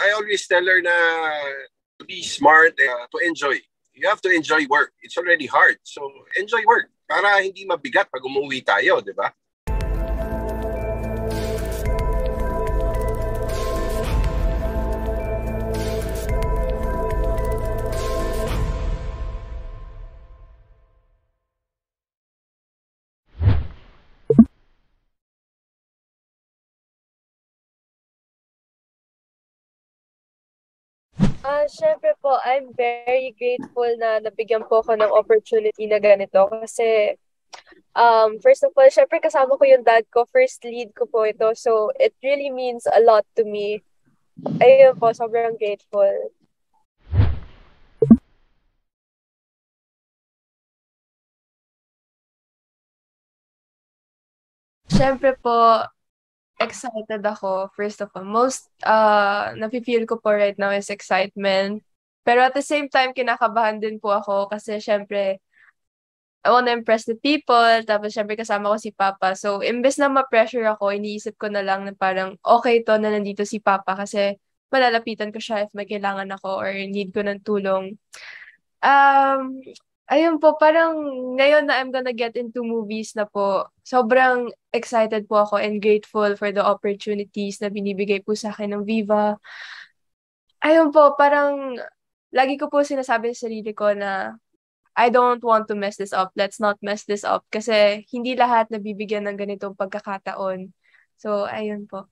I always tell her na to be smart, to enjoy. You have to enjoy work. It's already hard. So, enjoy work para hindi mabigat pag umuwi tayo, di ba? Syempre po, I'm very grateful na nabigyan po ako ng opportunity na ganito kasi first of all, syempre kasama ko yung dad ko, first lead ko po ito. So, it really means a lot to me. Ayun po, sobrang grateful. Syempre po, excited ako, first of all. Most nafe-feel ko po right now is excitement. Pero at the same time, kinakabahan din po ako kasi syempre, I wanna impress the people. Tapos syempre kasama ko si Papa. So, imbes na ma-pressure ako, iniisip ko na lang na parang okay to na nandito si Papa kasi malalapitan ko siya if may kailangan ako or need ko ng tulong. Ayun po, parang ngayon na I'm gonna get into movies na po, sobrang excited po ako and grateful for the opportunities na binibigay po sa akin ng Viva. Ayun po, parang lagi ko po sinasabi sa sarili ko na I don't want to mess this up. Let's not mess this up. Kasi hindi lahat nabibigyan ng ganitong pagkakataon. So, ayun po.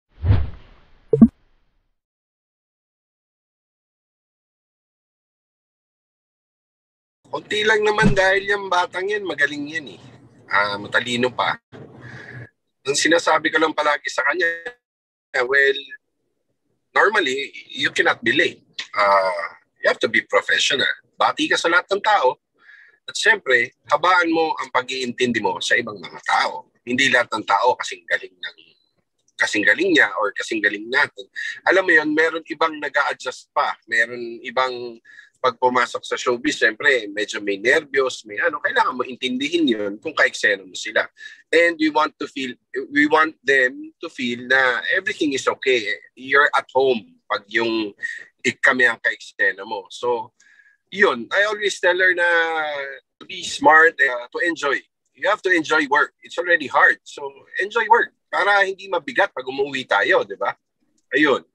Kunti lang naman dahil yung batang yan, magaling yan eh. Matalino pa. Ang sinasabi ko lang palagi sa kanya, well, normally, you cannot be late. You have to be professional. Bati ka sa lahat ng tao. At syempre, habaan mo ang pag-iintindi mo sa ibang mga tao. Hindi lahat ng tao kasing galing niya or kasing galing natin. Alam mo yun, meron ibang nag-a-adjust pa. Meron ibang pag pumasok sa showbiz, syempre, medyo may nervyos, may kailangan mo intindihin yun kung ka-eksena mo sila. And we want them to feel na everything is okay. You're at home pag yung kami ang ka-eksena mo. So, yun, I always tell her na to be smart, to enjoy. You have to enjoy work. It's already hard. So, enjoy work para hindi mabigat pag umuwi tayo, di ba? Ayun.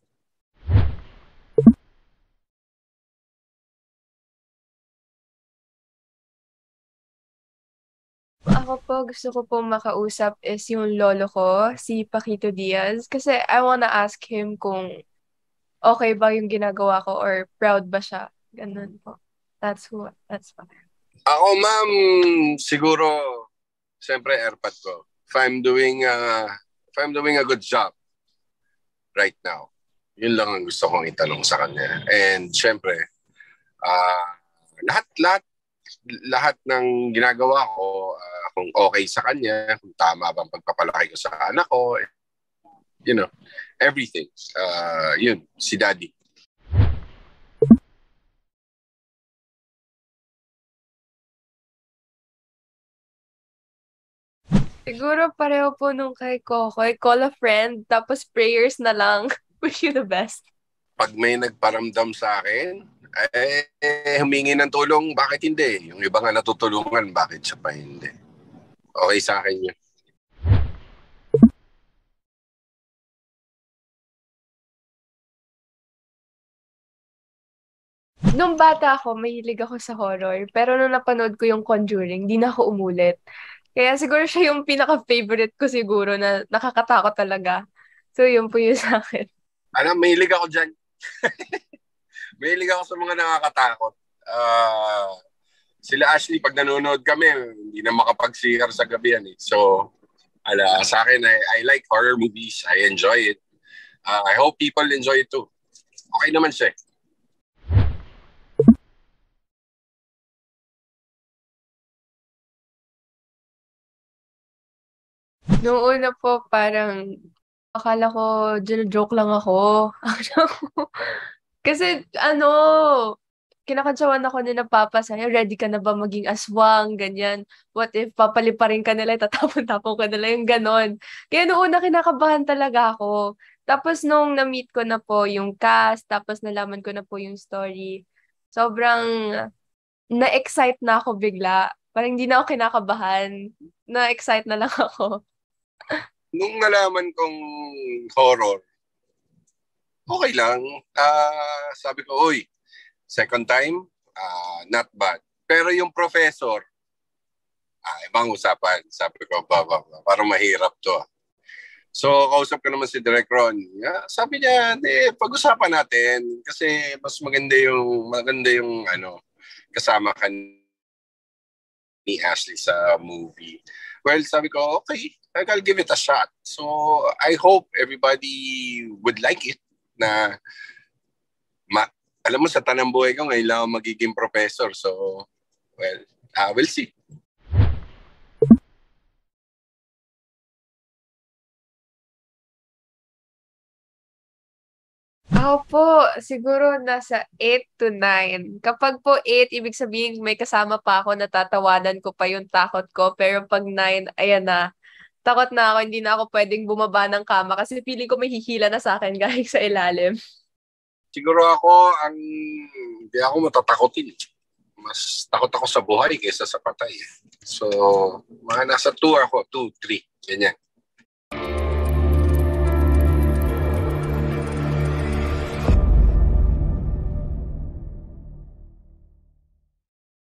Ako po, gusto ko po makausap is yung lolo ko, si Paquito Diaz. Kasi I wanna ask him kung okay ba yung ginagawa ko or proud ba siya. Ganun po. That's fine. Ako, ma'am, siguro, siyempre, airpad ko. If I'm doing a good job right now, yun lang ang gusto kong itanong sa kanya. And siyempre, lahat ng ginagawa ko, kung okay sa kanya, kung tama bang pagpapalaki ko sa anak ko, everything. Yun, si Daddy. Siguro pareho po nung kay Kokoy, call a friend, tapos prayers na lang. Wish you the best. Pag may nagparamdam sa akin, humingi ng tulong, bakit hindi? Yung iba nga natutulungan, bakit siya pa hindi? Okay sa akin yun. Nung bata ako, mahilig ako sa horror. Pero nung napanood ko yung Conjuring, di na ako umulit. Kaya siguro siya yung pinaka-favorite ko siguro na nakakatakot talaga. So, yun po yun sa akin. Mahilig ako dyan. Mahilig ako sa mga nakakatakot. Sila Ashley, pag nanonood kami, hindi na makapag-CR sa gabi yan eh. So, sa akin, I like horror movies. I enjoy it. I hope people enjoy it too. Okay naman siya. Noong una po, parang akala ko, joke lang ako. Kasi, kinakantsawan ako ni na Papa sa'yo, ready ka na ba maging aswang, ganyan. What if papaliparin ka nila, tatapon-tapon ka nila, yung ganon. Kaya noong una kinakabahan talaga ako. Tapos nung na-meet ko na po yung cast, tapos nalaman ko na po yung story, sobrang na-excite na ako bigla. Parang hindi na ako kinakabahan. Na-excite na lang ako. Nung nalaman kong horror, okay lang. Sabi ko, uy, second time, not bad. Pero yung professor, ibang usapan. Sabi ko, parang mahirap to. So, kausap ko naman si Direk Ron. Sabi niya, pag-usapan natin kasi mas maganda yung kasama ka ni Ashley sa movie. Well, sabi ko, okay, I'll give it a shot. So, I hope everybody would like it na alam mo, sa tanang buhay ko, ngayon lang ako magiging professor. So, well, we'll see. Ako po, siguro nasa 8 to 9. Kapag po 8, ibig sabihin may kasama pa ako, natatawanan ko pa yung takot ko. Pero pag 9, ayan na. Takot na ako, hindi na ako pwedeng bumaba ng kama kasi feeling ko may hihila na sa akin galing sa ilalim. Siguro hindi ako matatakotin. Mas takot ako sa buhay kaysa sa patay. So, mga nasa 2 ako, 2, 3, ganyan.